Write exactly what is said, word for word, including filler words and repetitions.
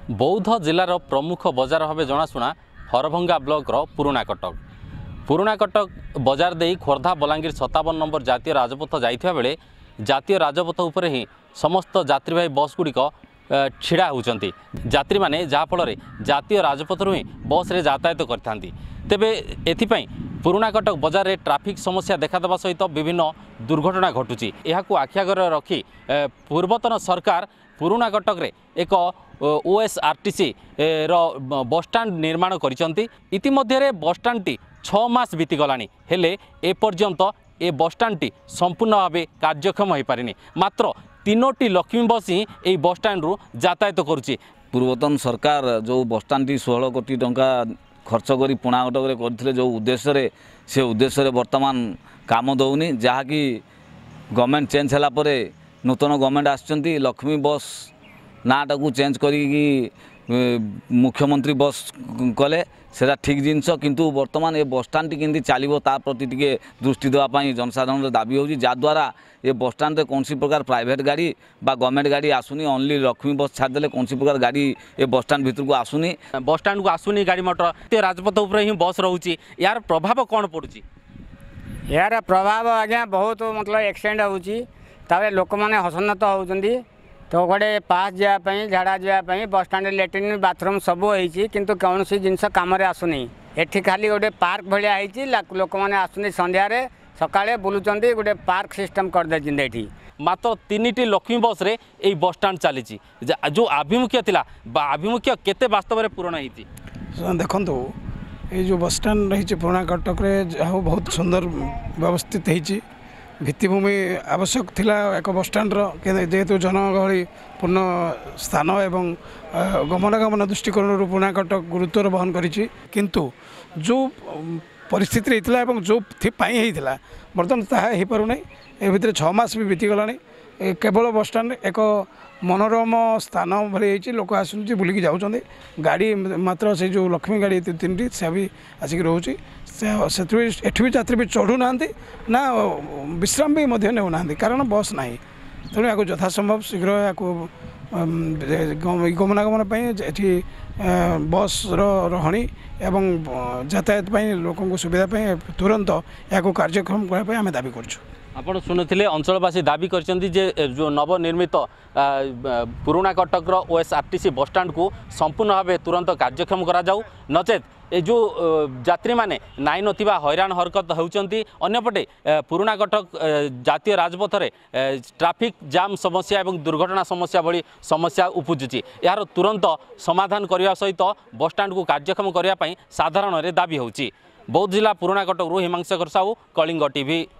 बौद्ध जिलार प्रमुख बजार भाव जनाशुना हरभंगा ब्लॉक रो पुराना कटक पुराना कटक बजार दे खोर्धा बलांगीर सत्तावन नंबर जातीय राजपथ जाइथिबा बेले जातीय राजपथ उपर ही समस्त यात्रीवाही बस गुड़िक छिड़ा होती यात्री मैंने जहाँफल जातीय राजपथ ही बस रे यातायात करथांती तेबे एथिपाई पुराना कटक बजार रे ट्राफिक समस्या देखादेवा सहित विभिन्न दुर्घटना घटुची एहाकु आखिआगरे रखी पूर्वतन सरकार पुराना कटक रे एक ओएसआरटीसी रो बसस्टाण्ड निर्माण करिसंती इतिमध्ये बसस्टाण्ड टी छह मास बीतीगलानी हेले ए पर्यंत ए बसस्टाण्ड टी संपूर्ण भाव कार्यक्षम हो पारिनी मात्र तीनोटी लक्ष्मी बस ही ए बसस्टाण्ड रु यातायात करुची। पूर्वतन सरकार जो बसस्टाण्ड टी सोलह कोटी टंका खर्च करी पुणा कटक करथिले जो उद्देश्य रे से उद्देश्य रे वर्तमान काम दउनी जहाँकि गवर्नमेंट चेंज होला परे नूतन गवर्नमेंट आसचंती लक्ष्मी बस नाटा को चेंज करी मुख्यमंत्री बस कले सेटा ठीक जिनस किंतु वर्तमान ये बसस्टाण्ड केमती चलो ता प्रति टिके दृष्टि देवाई जनसाधारण दाबी हो जद्वारा ये बसस्टाण्ड कौन प्रकार प्राइवेट गाड़ी बा गवर्नमेंट गाड़ी आसुनी ओनली लक्ष्मी बस छाड़देले कौन प्रकार गाड़ी ये बसस्टाण्ड भीतर को आसुनी बसस्टाण्ड को आसुनी गाड़ी मोटर राजपथ उपर ही बस रोची यार प्रभाव कौन पड़ुची? यार प्रभाव आज्ञा बहुत मतलब एक्सीडेंट होची तावे लोक मैंने हसन्नत होउचंदी तो गोटे पास जावाई झाड़ा जावाई बसस्टाण्ड लैट्रिन बाथरूम सब होती किंतु कौन सी जिनस कम आसुनी एठी खाली गोटे पार्क भाया होती लोक मैंने आसुनी संध्यारे सकाळे बुलुचंदी गोटे पार्क सिस्टम कर देछिंदे एठी मात्र तीन टी लक्ष्मी बस रे एई बसस्टाण्ड चली जो आभिमुख्य थिला आभिमुख्य केते वास्तव में पूर्ण होती देखंतु ये जो बसस्टाण्ड रही पुराना कटक रे जहाँ बहुत सुंदर व्यवस्थित होती भित्तिभूमि आवश्यक थिला एक बसस्टाण्ड जेहेतु जनगहली पूर्ण स्थान एवं गमनागमन दृष्टिकोण पुराना कटक गुरुत्व बहन करिछि किंतु जो परिस्थिति होता है जो होता बर्तमान ताहा हो पार ए भितर छः मास भी बीतीगला केवल बसस्टाण्ड एक मनोरम स्थान भाई लोक आसुच्च बुलिकी जाऊँच गाड़ी मात्र से जो लक्ष्मी गाड़ी तीन टी से भी आसिक रोचे एठी भी यात्री भी चढ़ू ना ना विश्राम भी नेउना कारण बस ना तेणु या यथासंभव शीघ्र या गमनागमन ये बस रही एवं यातायात लोक सुविधा तुरंत या कार्यक्रम करने आम दाबी करूँ। आपण शुणुले अंचलवासी दाबी करछन्ती जे जो नवनिर्मित पुराना कटक ओएसआरटीसी बसस्टाण्ड को संपूर्ण भाव तुरंत कार्यक्षम करा जाऊ नचेत ए जो यात्री माने नाई नथिबा हैरान हरकत होउचंती अन्यपटे पुराना कटक जातीय राजपथ रे ट्राफिक जाम समस्या एवं दुर्घटना समस्या भली समस्या उपजुची यार तुरंत समाधान करने सहित बसस्टाण्ड को कार्यक्षम करने साधारण रे दाबी होउची। बौद्ध जिला पुराना कटक रु हिमांशु साहू कलिंग टीवी।